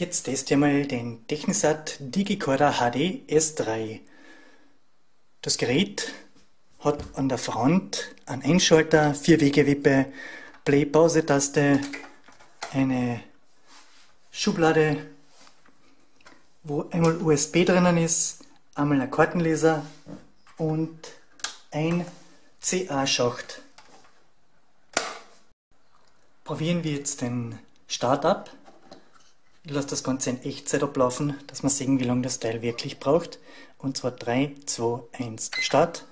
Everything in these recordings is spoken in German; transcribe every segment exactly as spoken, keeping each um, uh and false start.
Jetzt teste ich mal den Technisat Digicorder H D S drei. Das Gerät hat an der Front einen Einschalter, Vier-Wege-Wippe, Play-Pause-Taste, eine Schublade, wo einmal U S B drinnen ist, einmal ein Kartenleser und ein C A-Schacht. Probieren wir jetzt den Start ab. Ich lasse das Ganze in Echtzeit ablaufen, dass wir sehen, wie lange das Teil wirklich braucht. Und zwar drei, zwei, eins, Start.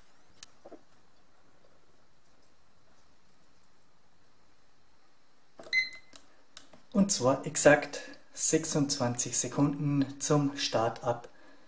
Und zwar exakt sechsundzwanzig Sekunden zum Start ab.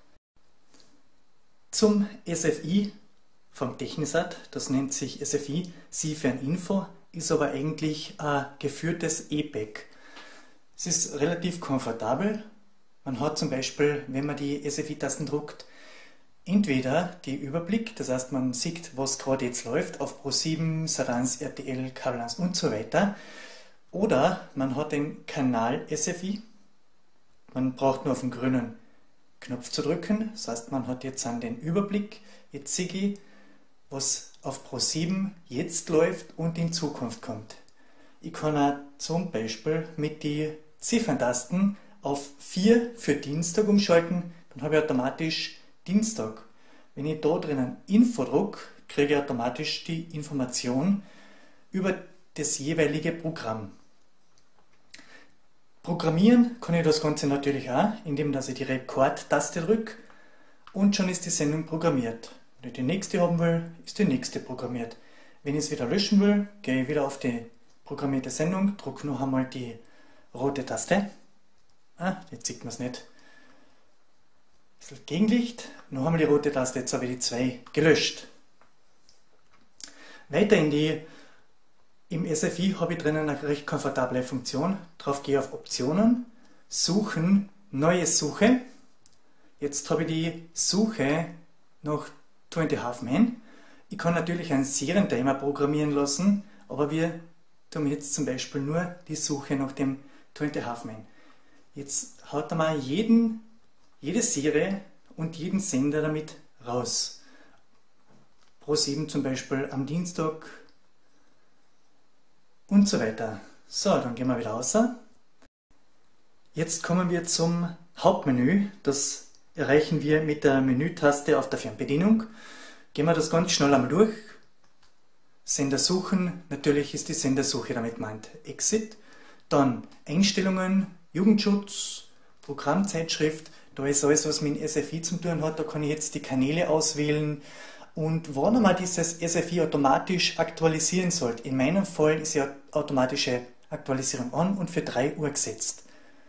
Zum S F I vom Technisat, das nennt sich S F I, Sie für ein Info, ist aber eigentlich ein geführtes E P E C. Es ist relativ komfortabel. Man hat zum Beispiel, wenn man die S F I-Tasten drückt, entweder den Überblick, das heißt man sieht, was gerade jetzt läuft, auf Pro sieben, Sat eins, R T L, Kabel eins und so weiter. Oder man hat den Kanal S F I. Man braucht nur auf den grünen Knopf zu drücken. Das heißt, man hat jetzt an den Überblick. Jetzt sehe ich, was auf Pro sieben jetzt läuft und in Zukunft kommt. Ich kann auch zum Beispiel mit den Zifferntasten auf vier für Dienstag umschalten. Dann habe ich automatisch Dienstag. Wenn ich da drinnen Info drücke, kriege ich automatisch die Information über das jeweilige Programm. Programmieren kann ich das Ganze natürlich auch, indem dass ich die Rekord-Taste drücke und schon ist die Sendung programmiert. Wenn ich die nächste haben will, ist die nächste programmiert. Wenn ich es wieder löschen will, gehe ich wieder auf die programmierte Sendung, drücke noch einmal die rote Taste. Ah, jetzt sieht man es nicht. Das ist Gegenlicht, noch einmal die rote Taste, jetzt habe ich die zwei gelöscht. Weiter in die Im S F I habe ich drinnen eine recht komfortable Funktion. Darauf gehe ich auf Optionen, Suchen, Neue Suche. Jetzt habe ich die Suche nach Two and a Half Men. Ich kann natürlich einen Serientimer programmieren lassen, aber wir tun jetzt zum Beispiel nur die Suche nach dem Two and a Half Men. Jetzt haut er mal jeden, jede Serie und jeden Sender damit raus. Pro sieben zum Beispiel am Dienstag und so weiter. So, dann gehen wir wieder raus. Jetzt kommen wir zum Hauptmenü. Das erreichen wir mit der Menütaste auf der Fernbedienung. Gehen wir das ganz schnell einmal durch. Sender suchen, natürlich ist die Sendersuche damit gemeint. Exit. Dann Einstellungen, Jugendschutz, Programmzeitschrift. Da ist alles, was mit dem S F I zu tun hat. Da kann ich jetzt die Kanäle auswählen. Und wann man dieses S F I automatisch aktualisieren sollte. In meinem Fall ist ja automatische Aktualisierung an und für drei Uhr gesetzt.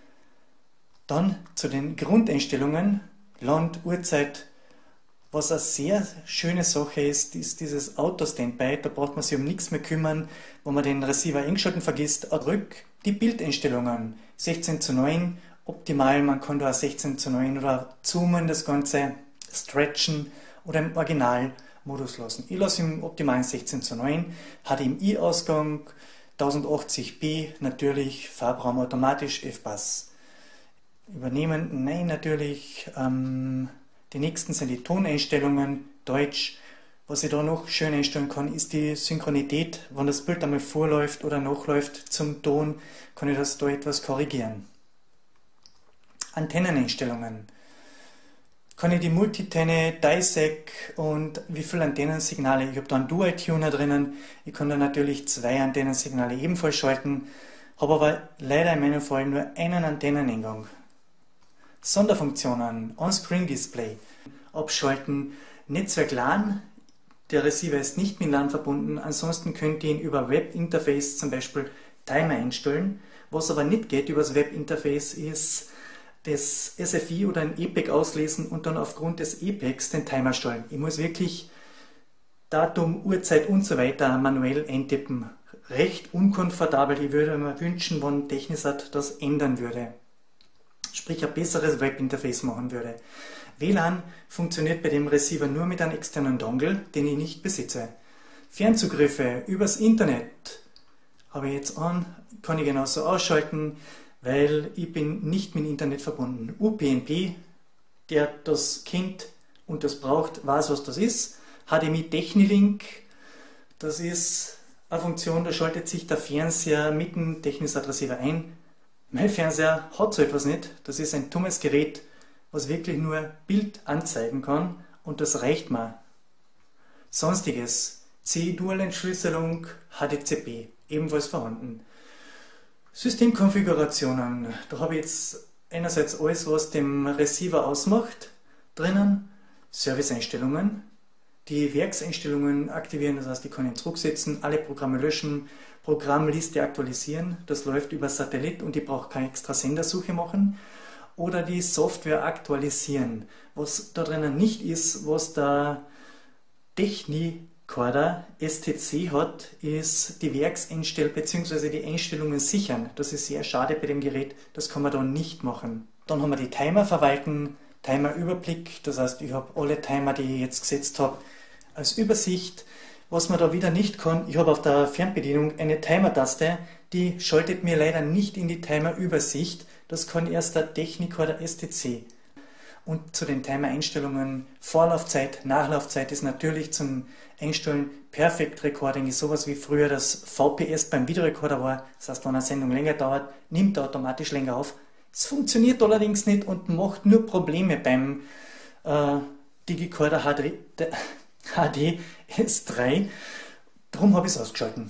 Dann zu den Grundeinstellungen, Land, Uhrzeit. Was eine sehr schöne Sache ist, ist dieses Auto-Standby. Da braucht man sich um nichts mehr kümmern, wenn man den Receiver eingeschalten vergisst. Drück die Bildeinstellungen, sechzehn zu neun, optimal. Man kann da sechzehn zu neun oder zoomen das Ganze, stretchen oder im Originalmodus lassen. Ich lasse im optimalen sechzehn zu neun, H D M I-Ausgang, tausendachtzig p, natürlich, Farbraum automatisch, F-Pass. Übernehmen, nein, natürlich. Ähm, die nächsten sind die Toneinstellungen, Deutsch. Was ich da noch schön einstellen kann, ist die Synchronität. Wenn das Bild einmal vorläuft oder nachläuft zum Ton, kann ich das da etwas korrigieren. Antenneneinstellungen. Kann ich die Multitenne, Dissec und wie viele Antennensignale, ich habe da einen Dual-Tuner drinnen, ich kann da natürlich zwei Antennensignale ebenfalls schalten, habe aber leider in meinem Fall nur einen Antenneneingang. Sonderfunktionen, On-Screen-Display, abschalten, Netzwerk LAN, der Receiver ist nicht mit LAN verbunden, ansonsten könnt ihr ihn über Web-Interface zum Beispiel Timer einstellen, was aber nicht geht über das Web-Interface ist, das S F I oder ein E P E C auslesen und dann aufgrund des E P E Cs den Timer stellen. Ich muss wirklich Datum, Uhrzeit und so weiter manuell eintippen. Recht unkomfortabel. Ich würde mir wünschen, wenn Technisat das ändern würde. Sprich ein besseres Webinterface machen würde. W LAN funktioniert bei dem Receiver nur mit einem externen Dongle, den ich nicht besitze. Fernzugriffe übers Internet habe ich jetzt an, kann ich genauso ausschalten. weil ich bin nicht mit dem Internet verbunden. U P n P, der das kennt und das braucht, weiß, was das ist. H D M I Technilink, das ist eine Funktion, da schaltet sich der Fernseher mit dem Technics-Receiver ein. Mein Fernseher hat so etwas nicht. Das ist ein dummes Gerät, was wirklich nur Bild anzeigen kann und das reicht mir. Sonstiges, C-Dual-Entschlüsselung, H D C P, ebenfalls vorhanden. Systemkonfigurationen, da habe ich jetzt einerseits alles, was dem Receiver ausmacht, drinnen. Serviceeinstellungen, die Werkseinstellungen aktivieren, das heißt, ich kann ihn zurücksetzen, alle Programme löschen, Programmliste aktualisieren, das läuft über Satellit und ich brauche keine extra Sendersuche machen. Oder die Software aktualisieren. Was da drinnen nicht ist, was der Technicorder S T C hat, ist die Werkseinstell- bzw. die Einstellungen sichern. Das ist sehr schade bei dem Gerät, das kann man da nicht machen. Dann haben wir die Timer verwalten, Timer-Überblick, das heißt, ich habe alle Timer, die ich jetzt gesetzt habe, als Übersicht. Was man da wieder nicht kann, ich habe auf der Fernbedienung eine Timer-Taste, die schaltet mir leider nicht in die Timer-Übersicht. Das kann erst der Technicorder S T C. Und zu den Timer-Einstellungen, Vorlaufzeit, Nachlaufzeit ist natürlich zum Einstellen Perfect Recording, ist sowas wie früher das V P S beim Videorekorder war. Das heißt, wenn eine Sendung länger dauert, nimmt er automatisch länger auf. Es funktioniert allerdings nicht und macht nur Probleme beim äh, Digicorder H D S drei. Darum habe ich es ausgeschalten.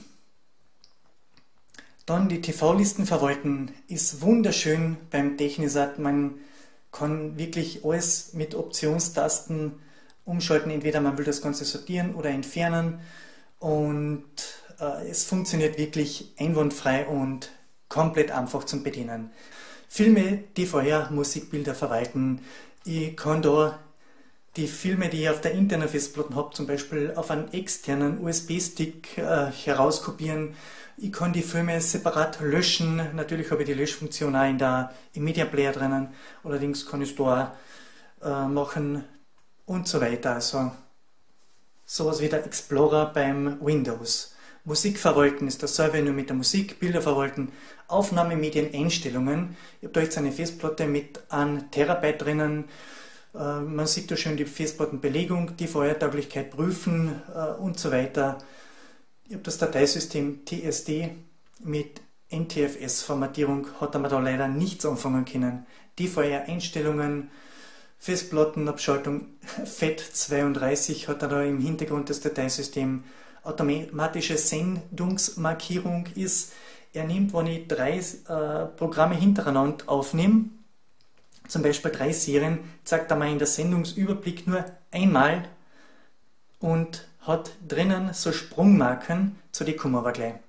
Dann die T V-Listen verwalten ist wunderschön beim Technisat. Man kann wirklich alles mit Optionstasten umschalten. Entweder man will das Ganze sortieren oder entfernen. Und äh, es funktioniert wirklich einwandfrei und komplett einfach zum Bedienen. Filme, D V R, Musikbilder verwalten. Ich kann da die Filme, die ich auf der internen Festplatte habe, zum Beispiel auf einen externen U S B-Stick äh, herauskopieren. Ich kann die Filme separat löschen. Natürlich habe ich die Löschfunktion auch in der, im Media Player drinnen. Allerdings kann ich es da auch äh, machen und so weiter. Also sowas wie der Explorer beim Windows. Musik verwalten ist dasselbe, nur mit der Musik, Bilder verwalten, Aufnahmemedieneinstellungen. Ich habe da jetzt eine Festplatte mit einem Terabyte drinnen. Äh, man sieht da schon die Festplattenbelegung, die V R-Tauglichkeit prüfen äh, und so weiter. Ich habe das Dateisystem T S D mit N T F S-Formatierung, hat man da leider nichts anfangen können. D V R-Einstellungen, Festplattenabschaltung F A T zweiunddreißig hat er da im Hintergrund das Dateisystem. Automatische Sendungsmarkierung ist, er nimmt, wenn ich drei äh, Programme hintereinander aufnehme, zum Beispiel drei Serien, zeigt er mir in der Sendungsüberblick nur einmal und hat drinnen so Sprungmarken, zu die kommen wir aber gleich.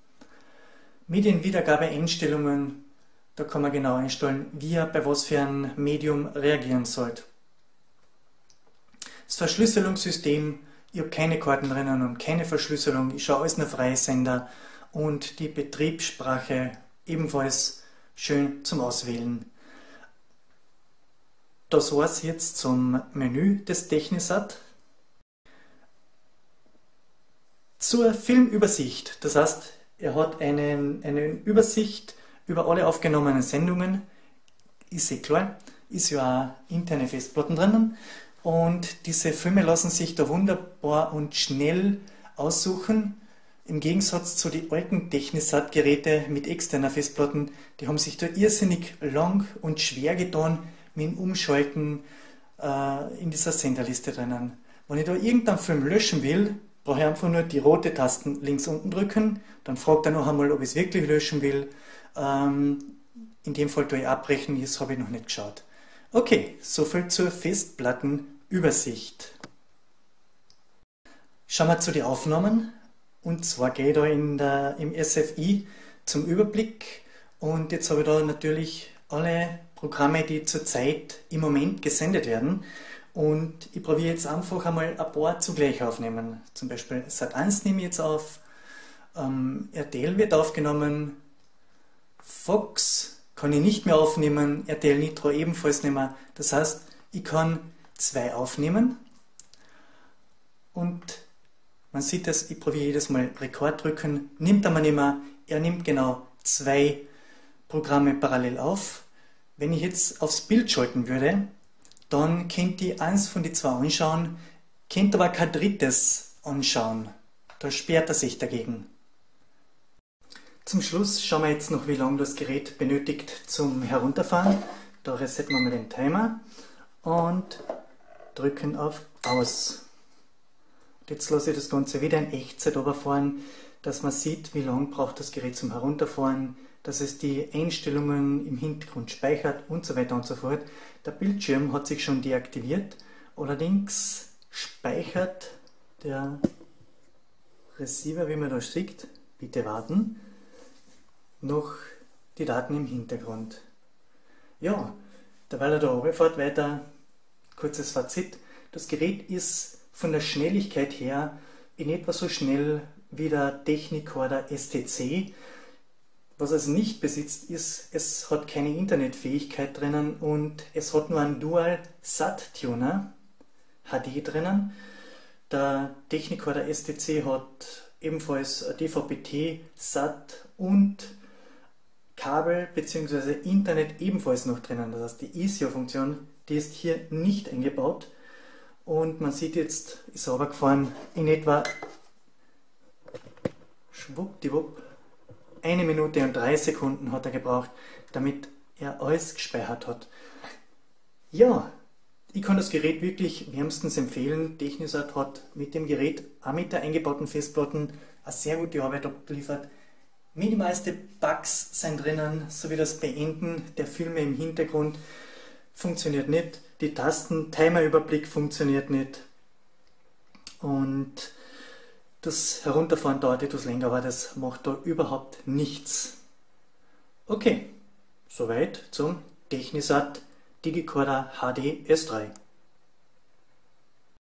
Medienwiedergabeeinstellungen, da kann man genau einstellen, wie er bei was für ein Medium reagieren sollte. Das Verschlüsselungssystem, ich habe keine Karten drinnen und keine Verschlüsselung, ich schaue alles nur freie Sender und die Betriebssprache ebenfalls schön zum Auswählen. Das war es jetzt zum Menü des Technisat. Zur Filmübersicht, das heißt, er hat einen, eine Übersicht über alle aufgenommenen Sendungen, ist eh klar, ist ja auch interne Festplatten drinnen. Und diese Filme lassen sich da wunderbar und schnell aussuchen. Im Gegensatz zu den alten Technisat-Geräten mit externer Festplatten, die haben sich da irrsinnig lang und schwer getan mit dem Umschalten äh, in dieser Senderliste drinnen. Wenn ich da irgendeinen Film löschen will, brauche ich einfach nur die rote Tasten links unten drücken. Dann fragt er noch einmal, ob ich es wirklich löschen will. Ähm, in dem Fall tue ich abbrechen, das habe ich noch nicht geschaut. Okay, soviel zur Festplattenübersicht. Schauen wir zu den Aufnahmen. Und zwar gehe ich da in der, im S F I zum Überblick. Und jetzt habe ich da natürlich alle Programme, die zurzeit im Moment gesendet werden. Und ich probiere jetzt einfach einmal ein paar zugleich aufnehmen. Zum Beispiel Sat eins nehme ich jetzt auf, ähm, R T L wird aufgenommen, Fox kann ich nicht mehr aufnehmen, R T L Nitro ebenfalls nicht mehr. Das heißt, ich kann zwei aufnehmen und man sieht das, ich probiere jedes Mal Rekord drücken, nimmt er mir nicht mehr, er nimmt genau zwei Programme parallel auf. Wenn ich jetzt aufs Bild schalten würde, dann könnt ihr eins von die zwei anschauen, könnt aber kein drittes anschauen. Da sperrt er sich dagegen. Zum Schluss schauen wir jetzt noch, wie lange das Gerät benötigt zum Herunterfahren. Da resetten wir mal den Timer und drücken auf Aus. Und jetzt lasse ich das Ganze wieder in Echtzeit runterfahren, dass man sieht, wie lange braucht das Gerät zum Herunterfahren, dass es die Einstellungen im Hintergrund speichert und so weiter und so fort. Der Bildschirm hat sich schon deaktiviert, allerdings speichert der Receiver, wie man da sieht, bitte warten, noch die Daten im Hintergrund. Ja, derweil er da runterfährt, weiter kurzes Fazit. Das Gerät ist von der Schnelligkeit her in etwa so schnell wie der Technicord S T C. Was es nicht besitzt, ist, es hat keine Internetfähigkeit drinnen und es hat nur einen Dual-Sat-Tuner H D drinnen. Der Technicord S T C hat ebenfalls D V B T, Sat und Kabel bzw. Internet ebenfalls noch drinnen. Das heißt, die E C O-Funktion, die ist hier nicht eingebaut. Und man sieht jetzt, ist runtergefahren, in etwa schwuppdiwupp, eine Minute und drei Sekunden hat er gebraucht, damit er alles gespeichert hat. Ja, ich kann das Gerät wirklich wärmstens empfehlen. Technisat hat mit dem Gerät, auch mit der eingebauten Festplatte, eine sehr gute Arbeit abgeliefert. Minimalste Bugs sind drinnen, sowie das Beenden der Filme im Hintergrund funktioniert nicht. Die Tasten Timerüberblick funktioniert nicht. Und das Herunterfahren dauert etwas länger, aber das macht da überhaupt nichts. Okay, soweit zum Technisat Digicorder H D S drei.